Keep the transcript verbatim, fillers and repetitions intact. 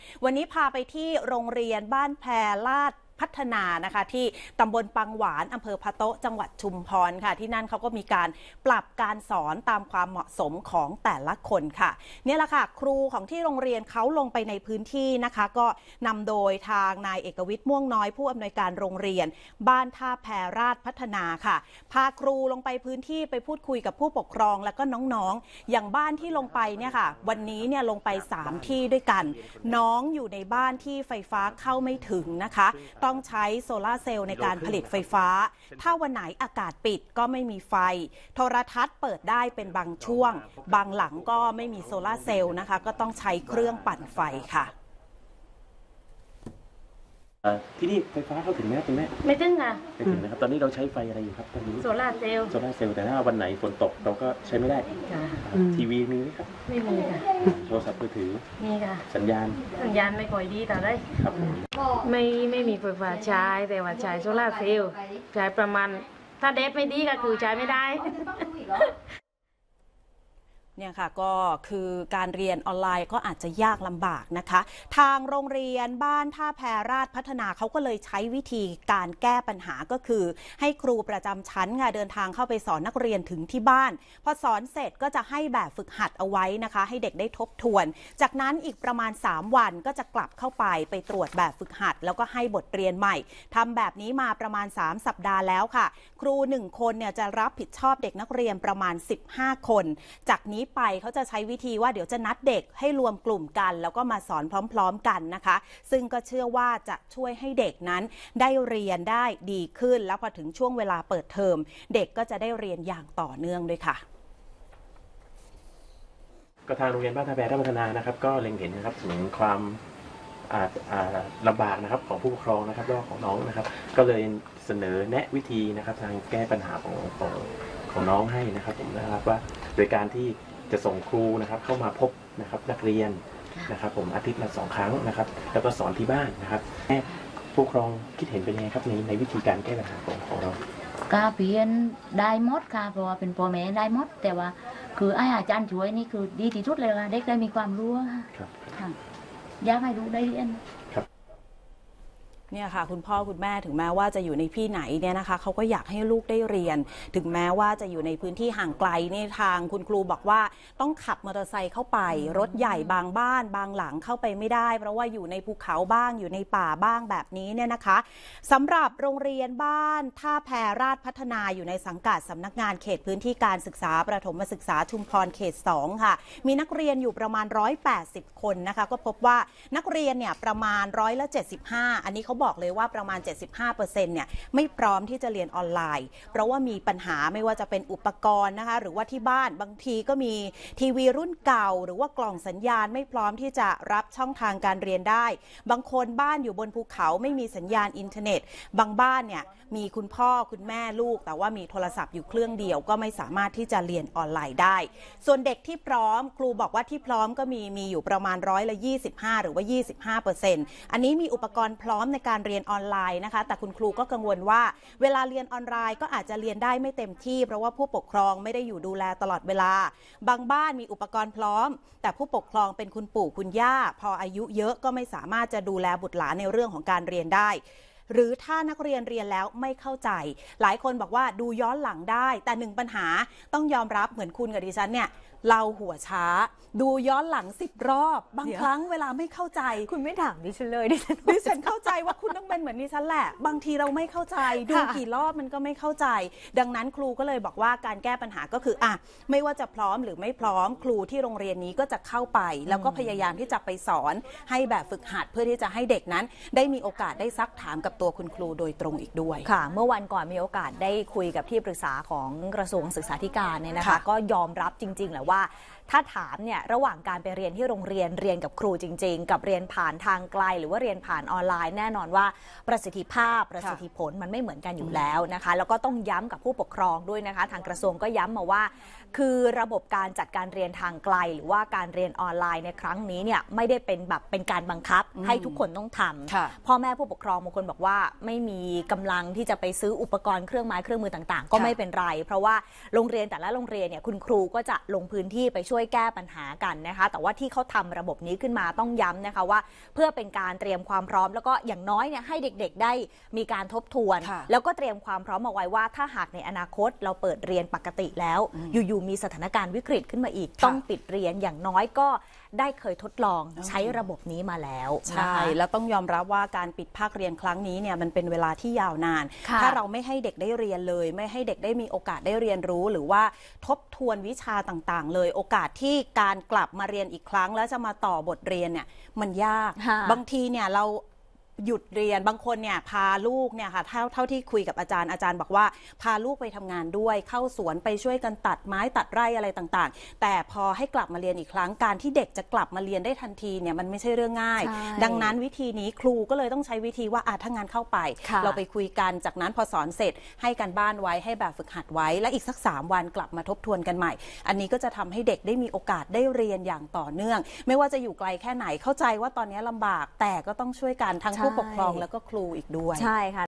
วันนี้พาไปที่โรงเรียนบ้านแพรลาดพัฒนานะคะที่ตำบลปังหวานอำเภอพะโต๊ะจังหวัดชุมพรค่ะที่นั่นเขาก็มีการปรับการสอนตามความเหมาะสมของแต่ละคนค่ะเนี่ยแหละค่ะครูของที่โรงเรียนเขาลงไปในพื้นที่นะคะก็นำโดยทางนายเอกวิทย์ม่วงน้อยผู้อำนวยการโรงเรียนบ้านท่าแพรราชพัฒนาค่ะพาครูลงไปพื้นที่ไปพูดคุยกับผู้ปกครองแล้วก็น้องๆอย่างบ้านที่ลงไปเนี่ยค่ะวันนี้เนี่ยลงไปสามที่ด้วยกันน้องอยู่ในบ้านที่ไฟฟ้าเข้าไม่ถึงนะคะต้องใช้โซลาร์เซลล์ในการผลิตไฟฟ้าถ้าวันไหนอากาศปิดก็ไม่มีไฟโทรทัศน์เปิดได้เป็นบางช่วงบางหลังก็ไม่มีโซลาร์เซลล์นะคะก็ต้องใช้เครื่องปั่นไฟค่ะที่นี่ไฟฟ้าเข้าถึงไหมคุณแม่ไม่ถึงค่ะไม่ถึงนะครับตอนนี้เราใช้ไฟอะไรอยู่ครับตอนนี้โซลาร์เซลล์โซลาร์เซลล์แต่ถ้าวันไหนฝนตกเราก็ใช้ไม่ได้ทีวีมีไหมครับไม่มีค่ะโทรศัพท์มือถือมีค่ะสัญญาณสัญญาณไม่ค่อยดีแต่ได้ครับไม่ไม่มีไฟฟ้าใช้แต่ว่าใช้โซลาร์เซลล์ใช้ประมาณถ้าเดฟไม่ดีก็คือใช้ไม่ได้เนี่ยค่ะก็คือการเรียนออนไลน์ก็อาจจะยากลำบากนะคะทางโรงเรียนบ้านท่าแพรราชพัฒนาเขาก็เลยใช้วิธีการแก้ปัญหาก็คือให้ครูประจำชั้นค่ะเดินทางเข้าไปสอนนักเรียนถึงที่บ้านพอสอนเสร็จก็จะให้แบบฝึกหัดเอาไว้นะคะให้เด็กได้ทบทวนจากนั้นอีกประมาณสามวันก็จะกลับเข้าไปไปตรวจแบบฝึกหัดแล้วก็ให้บทเรียนใหม่ทำแบบนี้มาประมาณสามสัปดาห์แล้วค่ะครูหนึ่งคนเนี่ยจะรับผิดชอบเด็กนักเรียนประมาณสิบห้าคนจากนี้ไปเขาจะใช้วิธีว่าเดี๋ยวจะนัดเด็กให้รวมกลุ่มกันแล้วก็มาสอนพร้อมๆกันนะคะซึ่งก็เชื่อว่าจะช่วยให้เด็กนั้นได้เรียนได้ดีขึ้นแล้วพอถึงช่วงเวลาเปิดเทอมเด็กก็จะได้เรียนอย่างต่อเนื่องด้วยค่ะก็ทางโรงเรียนบ้านท่าแพรพัฒนานะครับก็เล็งเห็นนะครับถึงความลำบากนะครับของผู้ปกครองนะครับแล้วของน้องนะครับก็เลยเสนอแนะวิธีนะครับทางแก้ปัญหาของของของน้องให้นะครับผมนะครับว่าโดยการที่จะส่งครูนะครับเข้ามาพบนะครับนักเรียนนะครับผมอาทิตย์ละสองครั้งนะครับแล้วก็สอนที่บ้านนะครับผู้ปกครองคิดเห็นเป็นยังไงครับในในวิธีการแก้ปัญหาของของเราการเปลี่ยนได้หมดค่ะเพราะว่าเป็นพ่อแม่ได้หมดแต่ว่าคือไอ้อาจารย์ช่วยนี่คือดีที่สุดเลยค่ะเด็กได้มีความรู้ค่ะอยากให้ลูกได้เรียนเนี่ยค่ะคุณพ่อคุณแม่ถึงแม้ว่าจะอยู่ในที่ไหนเนี่ยนะคะเขาก็อยากให้ลูกได้เรียนถึงแม้ว่าจะอยู่ในพื้นที่ห่างไกลนี่ทางคุณครูบอกว่าต้องขับมอเตอร์ไซค์เข้าไปรถใหญ่บางบ้านบางหลังเข้าไปไม่ได้เพราะว่าอยู่ในภูเขาบ้างอยู่ในป่าบ้างแบบนี้เนี่ยนะคะสำหรับโรงเรียนบ้านท่าแพรราชพัฒนาอยู่ในสังกัดสำนักงานเขตพื้นที่การศึกษาประถมศึกษาชุมพรเขตสองค่ะมีนักเรียนอยู่ประมาณหนึ่งร้อยแปดสิบคนนะคะก็พบว่านักเรียนเนี่ยประมาณร้อยละเจ็ดสิบห้าอันนี้เขาบอกเลยว่าประมาณ เจ็ดสิบห้าเปอร์เซ็นต์ เนี่ยไม่พร้อมที่จะเรียนออนไลน์เพราะว่ามีปัญหาไม่ว่าจะเป็นอุปกรณ์นะคะหรือว่าที่บ้านบางทีก็มีทีวีรุ่นเก่าหรือว่ากล่องสัญญาณไม่พร้อมที่จะรับช่องทางการเรียนได้บางคนบ้านอยู่บนภูเขาไม่มีสัญญาณอินเทอร์เน็ตบางบ้านเนี่ยมีคุณพ่อคุณแม่ลูกแต่ว่ามีโทรศัพท์อยู่เครื่องเดียวก็ไม่สามารถที่จะเรียนออนไลน์ได้ส่วนเด็กที่พร้อมครูบอกว่าที่พร้อมก็มีมีอยู่ประมาณร้อยละยี่สิบห้าหรือว่ายี่สิบห้าเปอร์เซ็นต์อันนี้มีอุปกรณ์พร้อมในการเรียนออนไลน์นะคะแต่คุณครูก็กังวลว่าเวลาเรียนออนไลน์ก็อาจจะเรียนได้ไม่เต็มที่เพราะว่าผู้ปกครองไม่ได้อยู่ดูแลตลอดเวลาบางบ้านมีอุปกรณ์พร้อมแต่ผู้ปกครองเป็นคุณปู่คุณย่าพออายุเยอะก็ไม่สามารถจะดูแลบุตรหลานในเรื่องของการเรียนได้หรือถ้านักเรียนเรียนแล้วไม่เข้าใจหลายคนบอกว่าดูย้อนหลังได้แต่หนึ่งปัญหาต้องยอมรับเหมือนคุณกับดิฉันเนี่ยเราหัวช้าดูย้อนหลังสิบรอบบางครั้งเวลาไม่เข้าใจคุณไม่ถามดิฉันเลยดิฉันดิฉันเข้าใจว่าคุณต้องเป็นเหมือนดิฉันแหละบางทีเราไม่เข้าใจดูกี่รอบมันก็ไม่เข้าใจดังนั้นครูก็เลยบอกว่าการแก้ปัญหาก็คืออ่ะไม่ว่าจะพร้อมหรือไม่พร้อมครูที่โรงเรียนนี้ก็จะเข้าไปแล้วก็พยายามที่จะไปสอนให้แบบฝึกหัดเพื่อที่จะให้เด็กนั้นได้มีโอกาสได้ซักถามกับตัวคุณครูโดยตรงอีกด้วยค่ะเมื่อวันก่อนมีโอกาสได้คุยกับที่ปรึกษาของกระทรวงศึกษาธิการเนี่ยนะคะก็ยอมรับจริงๆแหละว่าถ้าถามเนี่ยระหว่างการไปเรียนที่โรงเรียนเรียนกับครูจริงๆกับเรียนผ่านทางไกลหรือว่าเรียนผ่านออนไลน์แน่นอนว่าประสิทธิภาพประสิทธิผลมันไม่เหมือนกันอยู่แล้วนะคะแล้วก็ต้องย้ำกับผู้ปกครองด้วยนะคะทางกระทรวงก็ย้ำมาว่าคือระบบการจัดการเรียนทางไกลหรือว่าการเรียนออนไลน์ในครั้งนี้เนี่ยไม่ได้เป็นแบบเป็นการบังคับให้ทุกคนต้องทำพ่อแม่ผู้ปกครองบางคนบอกว่าไม่มีกำลังที่จะไปซื้ออุปกรณ์เครื่องไม้เครื่องมือต่างๆก็ไม่เป็นไรเพราะว่าโรงเรียนแต่ละโรงเรียนเนี่ยคุณครูก็จะลงพื้นที่ไปช่วยวยแก้ปัญหากันนะคะแต่ว่าที่เขาทำระบบนี้ขึ้นมาต้องย้ำนะคะว่าเพื่อเป็นการเตรียมความพร้อมแล้วก็อย่างน้อยเนี่ยให้เด็กๆได้มีการทบทวนแล้วก็เตรียมความพร้อมเอาไว้ว่าถ้าหากในอนาคตเราเปิดเรียนปกติแล้วอยู่ๆมีสถานการณ์วิกฤตขึ้นมาอีกต้องปิดเรียนอย่างน้อยก็ได้เคยทดลองใช้ระบบนี้มาแล้วใช่แล้วต้องยอมรับว่าการปิดภาคเรียนครั้งนี้เนี่ยมันเป็นเวลาที่ยาวนานถ้าเราไม่ให้เด็กได้เรียนเลยไม่ให้เด็กได้มีโอกาสได้เรียนรู้หรือว่าทบทวนวิชาต่างๆเลยโอกาสที่การกลับมาเรียนอีกครั้งแล้วจะมาต่อบทเรียนเนี่ยมันยากบางทีเนี่ยเราหยุดเรียนบางคนเนี่ยพาลูกเนี่ยค่ะเท่าเท่าที่คุยกับอาจารย์อาจารย์บอกว่าพาลูกไปทำงานด้วยเข้าสวนไปช่วยกันตัดไม้ตัดไร่อะไรต่างๆแต่พอให้กลับมาเรียนอีกครั้งการที่เด็กจะกลับมาเรียนได้ทันทีเนี่ยมันไม่ใช่เรื่องง่ายดังนั้นวิธีนี้ครูก็เลยต้องใช้วิธีว่าอาถ้างานเข้าไปเราไปคุยกันจากนั้นพอสอนเสร็จให้กันบ้านไว้ให้แบบฝึกหัดไว้และอีกสักสามวันกลับมาทบทวนกันใหม่อันนี้ก็จะทำให้เด็กได้มีโอกาสได้เรียนอย่างต่อเนื่องไม่ว่าจะอยู่ไกลแค่ไหนเข้าใจว่าตอนนี้ลำบากแต่ก็ต้องช่วยกันทั้งผู้ปกครองแล้วก็ครูอีกด้วยใช่ค่ะ